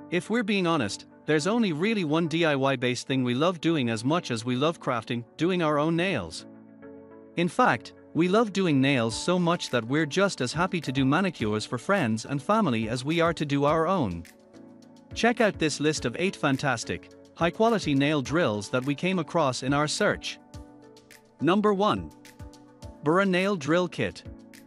If we're being honest, there's only really one DIY-based thing we love doing as much as we love crafting, doing our own nails. In fact, we love doing nails so much that we're just as happy to do manicures for friends and family as we are to do our own. Check out this list of 8 fantastic, high-quality nail drills that we came across in our search. Number 1. Burra Nail Drill Kit.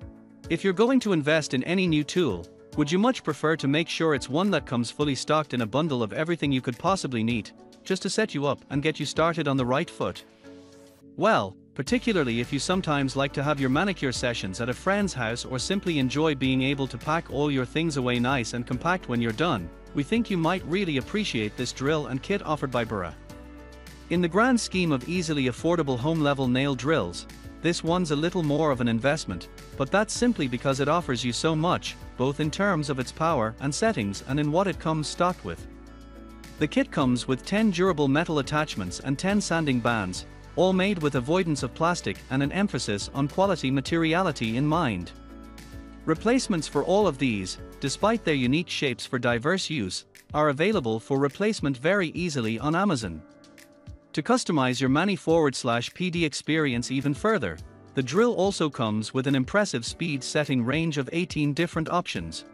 If you're going to invest in any new tool, would you much prefer to make sure it's one that comes fully stocked in a bundle of everything you could possibly need, just to set you up and get you started on the right foot? Well, particularly if you sometimes like to have your manicure sessions at a friend's house or simply enjoy being able to pack all your things away nice and compact when you're done, we think you might really appreciate this drill and kit offered by Burra. In the grand scheme of easily affordable home-level nail drills, this one's a little more of an investment, but that's simply because it offers you so much, both in terms of its power and settings and in what it comes stocked with. The kit comes with 10 durable metal attachments and 10 sanding bands, all made with avoidance of plastic and an emphasis on quality materiality in mind. Replacements for all of these, despite their unique shapes for diverse use, are available for replacement very easily on Amazon. To customize your Mani/PD experience even further, the drill also comes with an impressive speed setting range of 18 different options.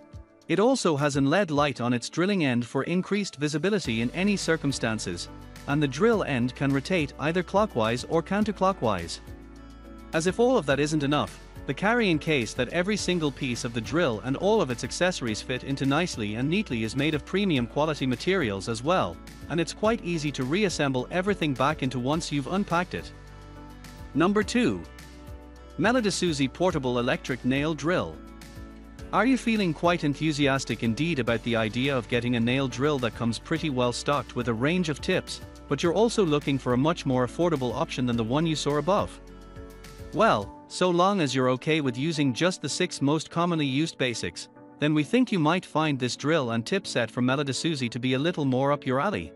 It also has an LED light on its drilling end for increased visibility in any circumstances, and the drill end can rotate either clockwise or counterclockwise. As if all of that isn't enough, the carrying case that every single piece of the drill and all of its accessories fit into nicely and neatly is made of premium quality materials as well, and it's quite easy to reassemble everything back into once you've unpacked it. Number 2. Melodisuzi Portable Electric Nail Drill. Are you feeling quite enthusiastic indeed about the idea of getting a nail drill that comes pretty well stocked with a range of tips, but you're also looking for a much more affordable option than the one you saw above? Well, so long as you're okay with using just the 6 most commonly used basics, then we think you might find this drill and tip set from Melodisuzi to be a little more up your alley.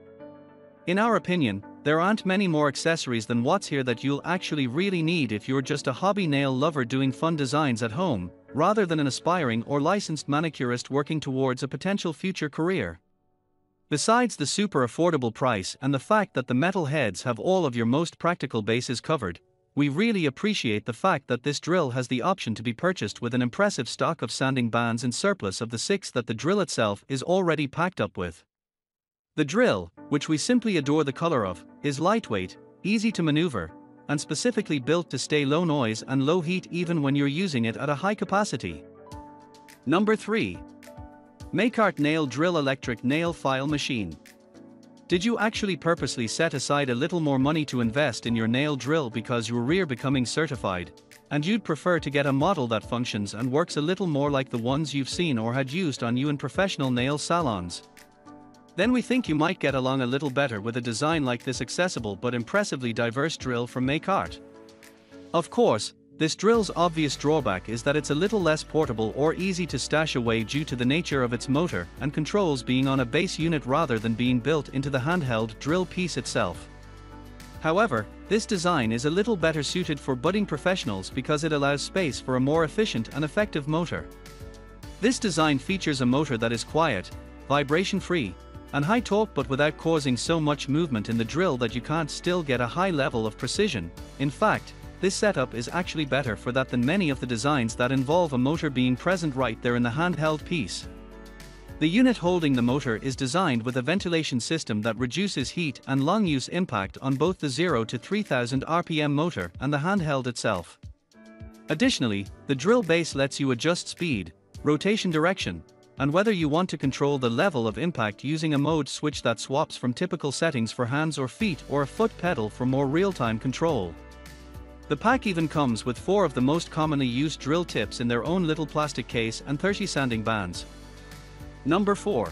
In our opinion, there aren't many more accessories than what's here that you'll actually really need if you're just a hobby nail lover doing fun designs at home, rather than an aspiring or licensed manicurist working towards a potential future career. Besides the super affordable price and the fact that the metal heads have all of your most practical bases covered, we really appreciate the fact that this drill has the option to be purchased with an impressive stock of sanding bands in surplus of the 6 that the drill itself is already packed up with. The drill, which we simply adore the color of, is lightweight, easy to maneuver, and specifically built to stay low noise and low heat even when you're using it at a high capacity. Number 3. Makart Nail Drill Electric Nail File Machine. Did you actually purposely set aside a little more money to invest in your nail drill because you're becoming certified, and you'd prefer to get a model that functions and works a little more like the ones you've seen or had used on you in professional nail salons? Then we think you might get along a little better with a design like this accessible but impressively diverse drill from Makart. Of course, this drill's obvious drawback is that it's a little less portable or easy to stash away due to the nature of its motor and controls being on a base unit rather than being built into the handheld drill piece itself. However, this design is a little better suited for budding professionals because it allows space for a more efficient and effective motor. This design features a motor that is quiet, vibration-free, and high torque but without causing so much movement in the drill that you can't still get a high level of precision. In fact, this setup is actually better for that than many of the designs that involve a motor being present right there in the handheld piece. The unit holding the motor is designed with a ventilation system that reduces heat and long-use impact on both the 0 to 3000 RPM motor and the handheld itself. Additionally, the drill base lets you adjust speed, rotation direction, and whether you want to control the level of impact using a mode switch that swaps from typical settings for hands or feet or a foot pedal for more real-time control. The pack even comes with 4 of the most commonly used drill tips in their own little plastic case and 30 sanding bands. Number 4.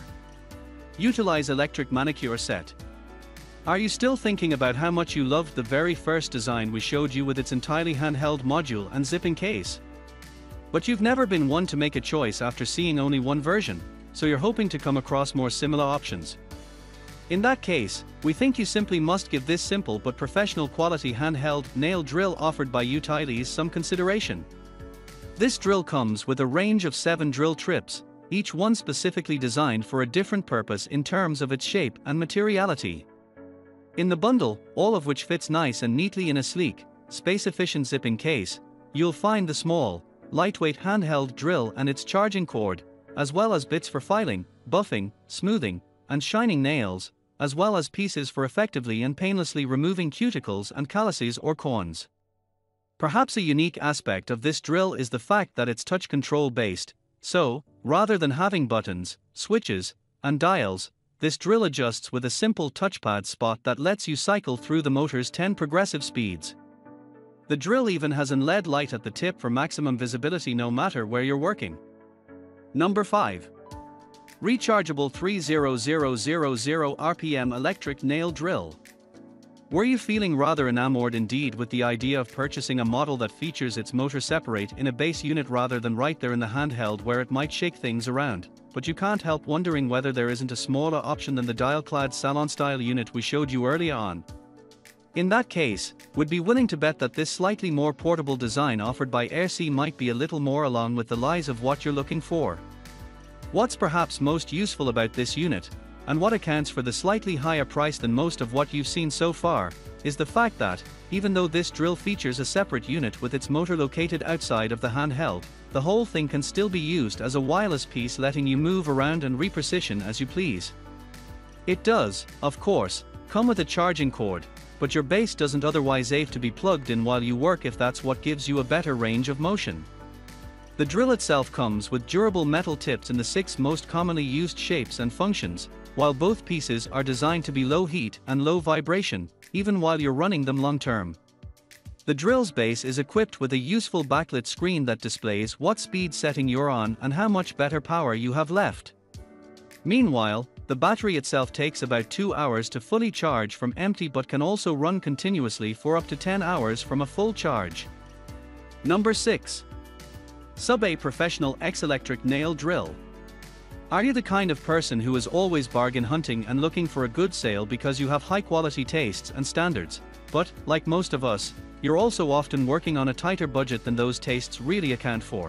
Utilize Electric Manicure Set. Are you still thinking about how much you loved the very first design we showed you with its entirely handheld module and zipping case? But you've never been one to make a choice after seeing only one version, so you're hoping to come across more similar options. In that case, we think you simply must give this simple but professional quality handheld nail drill offered by Utiles some consideration. This drill comes with a range of 7 drill trips, each one specifically designed for a different purpose in terms of its shape and materiality. In the bundle, all of which fits nice and neatly in a sleek, space-efficient zipping case, you'll find the small, lightweight handheld drill and its charging cord, as well as bits for filing, buffing, smoothing, and shining nails, as well as pieces for effectively and painlessly removing cuticles and calluses or corns. Perhaps a unique aspect of this drill is the fact that it's touch control based, so, rather than having buttons, switches, and dials, this drill adjusts with a simple touchpad spot that lets you cycle through the motor's 10 progressive speeds. The drill even has an LED light at the tip for maximum visibility no matter where you're working. Number 5. Rechargeable 30000 RPM Electric Nail Drill. Were you feeling rather enamored indeed with the idea of purchasing a model that features its motor separate in a base unit rather than right there in the handheld where it might shake things around, but you can't help wondering whether there isn't a smaller option than the dial-clad salon-style unit we showed you earlier on? In that case, we'd be willing to bet that this slightly more portable design offered by Airc might be a little more along with the lines of what you're looking for. What's perhaps most useful about this unit, and what accounts for the slightly higher price than most of what you've seen so far, is the fact that, even though this drill features a separate unit with its motor located outside of the handheld, the whole thing can still be used as a wireless piece, letting you move around and reposition as you please. It does, of course, come with a charging cord, but your base doesn't otherwise have to be plugged in while you work if that's what gives you a better range of motion. The drill itself comes with durable metal tips in the 6 most commonly used shapes and functions, while both pieces are designed to be low heat and low vibration, even while you're running them long term. The drill's base is equipped with a useful backlit screen that displays what speed setting you're on and how much better power you have left. Meanwhile, the battery itself takes about 2 hours to fully charge from empty but can also run continuously for up to 10 hours from a full charge. Number 6. Sub-A Professional X Electric Nail Drill. Are you the kind of person who is always bargain hunting and looking for a good sale because you have high-quality tastes and standards, but, like most of us, you're also often working on a tighter budget than those tastes really account for?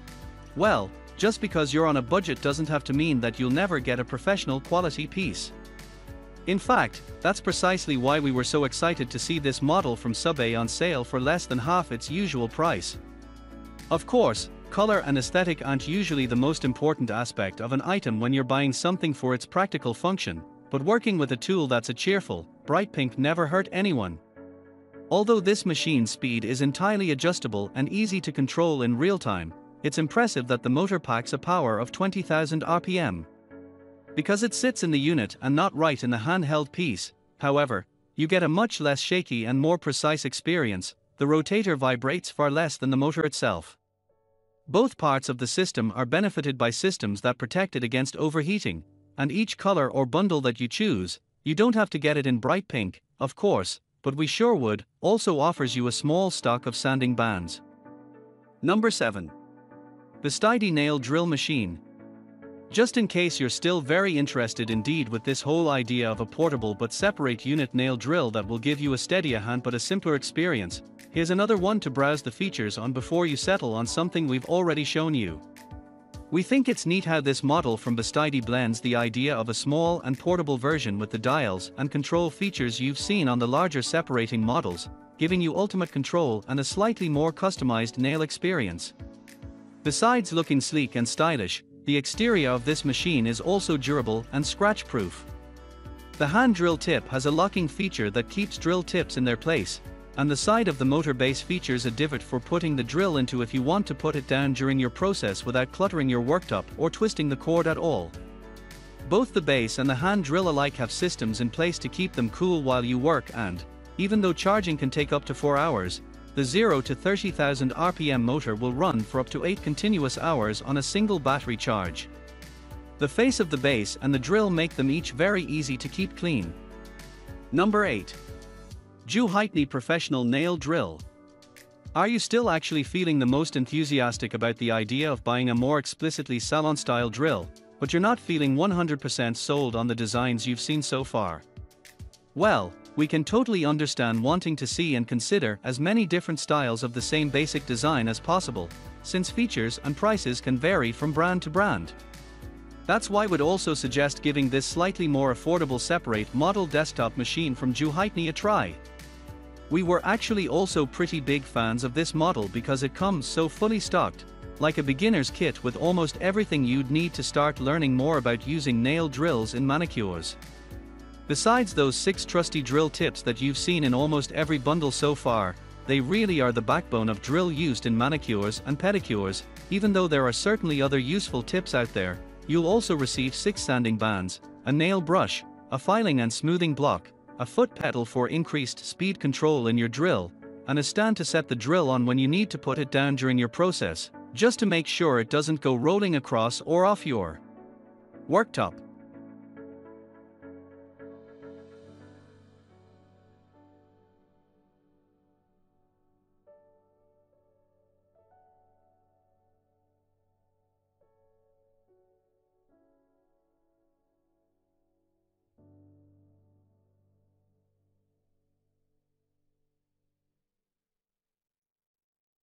Well, just because you're on a budget doesn't have to mean that you'll never get a professional quality piece. In fact, that's precisely why we were so excited to see this model from Sub-A on sale for less than half its usual price. Of course, color and aesthetic aren't usually the most important aspect of an item when you're buying something for its practical function, but working with a tool that's a cheerful, bright pink never hurt anyone. Although this machine's speed is entirely adjustable and easy to control in real time, it's impressive that the motor packs a power of 20,000 RPM. Because it sits in the unit and not right in the handheld piece, however, you get a much less shaky and more precise experience. The rotator vibrates far less than the motor itself. Both parts of the system are benefited by systems that protect it against overheating, and each color or bundle that you choose, you don't have to get it in bright pink, of course, but we sure would, also offers you a small stock of sanding bands. Number 7. Bestidi Nail Drill Machine. Just in case you're still very interested indeed with this whole idea of a portable but separate unit nail drill that will give you a steadier hand but a simpler experience, here's another one to browse the features on before you settle on something we've already shown you. We think it's neat how this model from Bestidi blends the idea of a small and portable version with the dials and control features you've seen on the larger separating models, giving you ultimate control and a slightly more customized nail experience. Besides looking sleek and stylish, the exterior of this machine is also durable and scratch-proof. The hand drill tip has a locking feature that keeps drill tips in their place, and the side of the motor base features a divot for putting the drill into if you want to put it down during your process without cluttering your worktop or twisting the cord at all. Both the base and the hand drill alike have systems in place to keep them cool while you work, and, even though charging can take up to 4 hours, the 0 to 30,000 RPM motor will run for up to 8 continuous hours on a single battery charge. The face of the base and the drill make them each very easy to keep clean. Number 8. Juhitni Professional Nail Drill. Are you still actually feeling the most enthusiastic about the idea of buying a more explicitly salon-style drill, but you're not feeling 100% sold on the designs you've seen so far? Well, we can totally understand wanting to see and consider as many different styles of the same basic design as possible, since features and prices can vary from brand to brand. That's why we'd also suggest giving this slightly more affordable separate model desktop machine from Juheitny a try. We were actually also pretty big fans of this model because it comes so fully stocked, like a beginner's kit with almost everything you'd need to start learning more about using nail drills in manicures. Besides those 6 trusty drill tips that you've seen in almost every bundle so far, they really are the backbone of drill used in manicures and pedicures. Even though there are certainly other useful tips out there, you'll also receive 6 sanding bands, a nail brush, a filing and smoothing block, a foot pedal for increased speed control in your drill, and a stand to set the drill on when you need to put it down during your process, just to make sure it doesn't go rolling across or off your worktop.